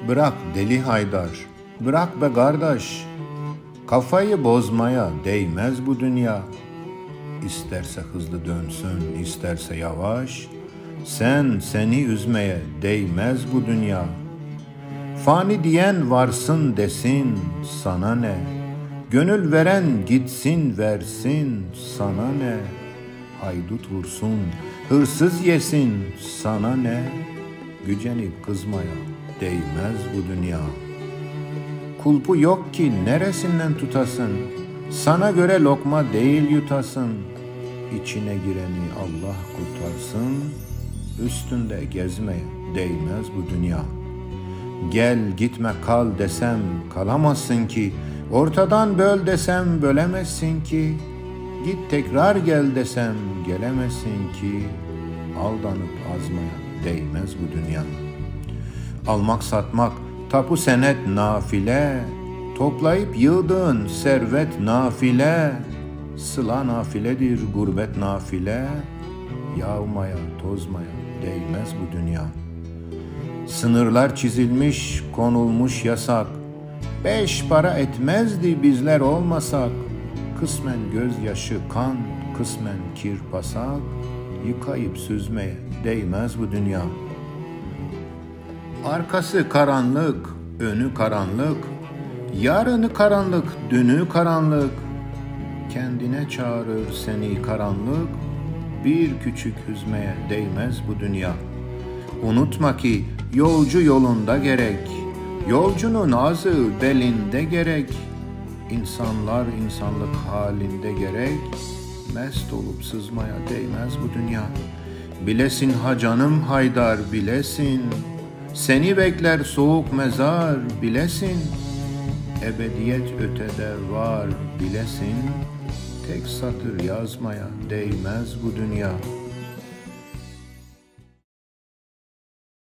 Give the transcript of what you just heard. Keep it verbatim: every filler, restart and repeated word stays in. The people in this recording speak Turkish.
Bırak deli Haydar, bırak be kardeş, kafayı bozmaya değmez bu dünya. İsterse hızlı dönsün, isterse yavaş, sen seni üzmeye değmez bu dünya. Fani diyen varsın desin, sana ne? Gönül veren gitsin versin, sana ne? Haydut vursun, hırsız yesin, sana ne? Gücenip kızmaya değmez bu dünya. Kulpu yok ki neresinden tutasın, sana göre lokma değil yutasın. İçine gireni Allah kurtarsın, üstünde gezmeye değmez bu dünya. Gel gitme kal desem kalamazsın ki, ortadan böl desem bölemezsin ki. Git tekrar gel desem gelemezsin ki, aldanıp azmaya değmez bu dünya. Almak satmak tapu senet nafile, toplayıp yığdığın servet nafile. Sıla nafiledir gurbet nafile, yağmaya tozmaya değmez bu dünya. Sınırlar çizilmiş konulmuş yasak, beş para etmezdi bizler olmasak. Kısmen gözyaşı kan, kısmen kir pasak, yıkayıp süzmeye değmez bu dünya. Arkası karanlık, önü karanlık, yarını karanlık, dünü karanlık. Kendine çağırır seni karanlık, bir küçük hüzmeye değmez bu dünya. Unutma ki yolcu yolunda gerek, yolcunun azı belinde gerek. İnsanlar insanlık halinde gerek, mest olup sızmaya değmez bu dünya. Bilesin ha canım Haydar bilesin, seni bekler soğuk mezar bilesin. Ebediyet ötede var bilesin, tek satır yazmaya değmez bu dünya.